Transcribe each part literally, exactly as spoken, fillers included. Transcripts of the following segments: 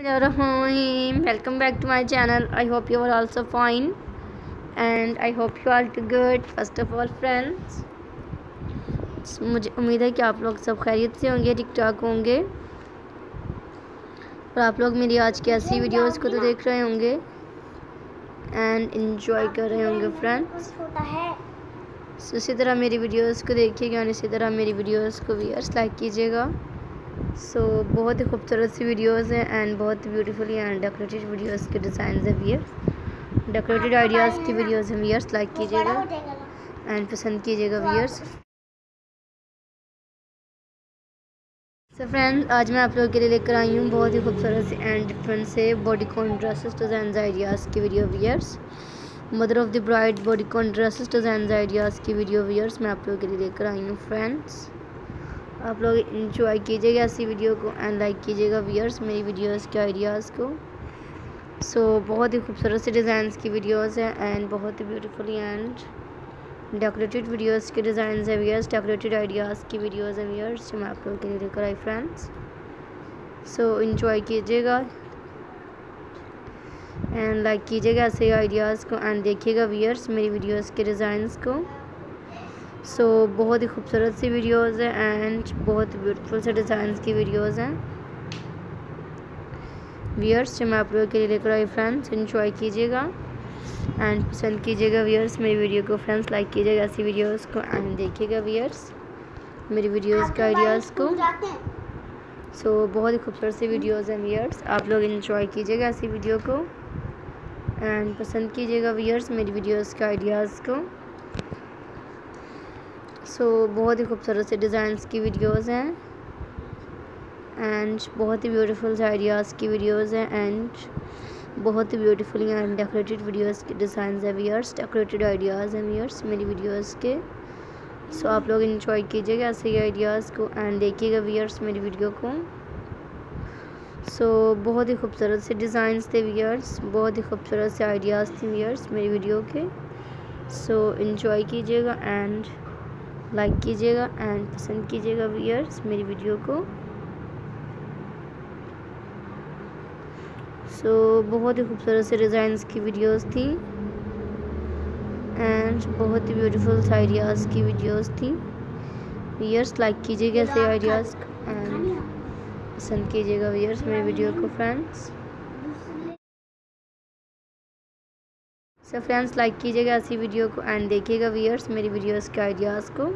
Bismillahirrahmanirrahim. Welcome back to my channel. I hope you are also fine and I hope you are too good. First of all friends, मुझे उम्मीद है कि आप लोग सब खैरियत से होंगे, ठीक ठाक होंगे और आप लोग मेरी आज की ऐसी वीडियोस को तो देख रहे होंगे एंड एंजॉय कर रहे होंगे फ्रेंड्स। so, इसी तरह मेरी वीडियोस को देखिएगा और इसी तरह मेरी वीडियोस को व्यूअर्स लाइक कीजिएगा। सो so, बहुत ही खूबसूरत सी वीडियोस हैं एंड बहुत ब्यूटीफुली एंड डेकोरेटेड वीडियोस के डिज़ाइन है व्यूअर्स, डेकोरेटेड आइडियाज़ की वीडियोस हैं व्यूअर्स, लाइक कीजिएगा एंड पसंद कीजिएगा व्यूअर्स। सो फ्रेंड्स, आज मैं आप लोगों के लिए लेकर आई हूँ बहुत ही खूबसूरत से एंड डिफरेंट से bodycon dresses design ideas की video viewers. Mother of the bride bodycon dresses design ideas की वीडियो व्यूअर्स मैं आप लोगों के लिए लेकर आई हूँ फ्रेंड्स। आप लोग इंजॉय कीजिएगा ऐसी वीडियो को एंड लाइक कीजिएगा व्यूअर्स मेरी वीडियोस के आइडियाज़ को। सो so, बहुत ही खूबसूरत से डिज़ाइंस की वीडियोस हैं एंड बहुत ही ब्यूटीफुली एंड डेकोरेटेड वीडियोस के डिज़ाइंस हैं व्यूअर्स, डेकोरेटेड आइडियाज़ की वीडियोस हैं व्यूअर्स जो मैं आप लोगों के लिए लेकर आई फ्रेंड्स। सो इंजॉय कीजिएगा एंड लाइक कीजिएगा ऐसे आइडियाज़ को एंड देखिएगा व्यूअर्स मेरी वीडियोस के डिज़ाइंस को। सो so, बहुत ही खूबसूरत सी वीडियोस हैं एंड बहुत ब्यूटीफुल से डिज़ाइंस की वीडियोस हैं व्यूअर्स जो मैं आप लोगों के लिए लेकर आई फ्रेंड्स। एंजॉय कीजिएगा एंड पसंद कीजिएगा व्यूअर्स मेरी वीडियो को फ्रेंड्स, लाइक कीजिएगा ऐसी वीडियोस को एंड देखिएगा व्यूअर्स मेरी वीडियोस के आइडियाज़ को। सो so, बहुत ही खूबसूरत सी वीडियोस हैं व्यूअर्स, आप लोग एंजॉय कीजिएगा ऐसी वीडियो को एंड पसंद कीजिएगा व्यूअर्स मेरी वीडियोस के आइडियाज़ को। सो so, बहुत ही खूबसूरत से डिज़ाइंस की वीडियोस हैं एंड बहुत ही ब्यूटीफुल आइडियाज़ की वीडियोस हैं एंड बहुत ही ब्यूटीफुली एंड डेकोरेटेड वीडियोस के डिज़ाइंस हैं व्यूअर्स, डेकोरेटेड आइडियाज़ हैं व्यूअर्स मेरी वीडियोस के। सो so, आप लोग इंजॉय कीजिएगा ऐसे ही आइडियाज़ को एंड देखिएगा व्यूअर्स मेरी वीडियो को। सो so, बहुत ही खूबसूरत से डिज़ाइंस थे व्यूअर्स, बहुत ही खूबसूरत से आइडियाज़ थे व्यूअर्स मेरी वीडियो के। सो so, इंजॉय कीजिएगा एंड लाइक कीजिएगा एंड पसंद कीजिएगा व्यूअर्स मेरी वीडियो को। सो so, बहुत ही खूबसूरत से डिज़ाइंस की वीडियोस थी एंड बहुत ही ब्यूटीफुल आइडियाज़ की वीडियोस थी व्यूअर्स, लाइक कीजिएगा ऐसे आइडियाज़ एंड पसंद कीजिएगा व्यूअर्स मेरी वीडियो को फ्रेंड्स। सो फ्रेंड्स, लाइक कीजिएगा ऐसी वीडियो को एंड देखिएगा व्यूअर्स मेरी वीडियोस के आइडियाज़ को।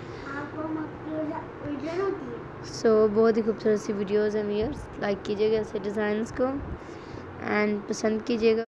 सो so, बहुत ही खूबसूरत सी वीडियोस हैं व्यूअर्स, लाइक कीजिएगा ऐसे डिज़ाइंस को एंड पसंद कीजिएगा।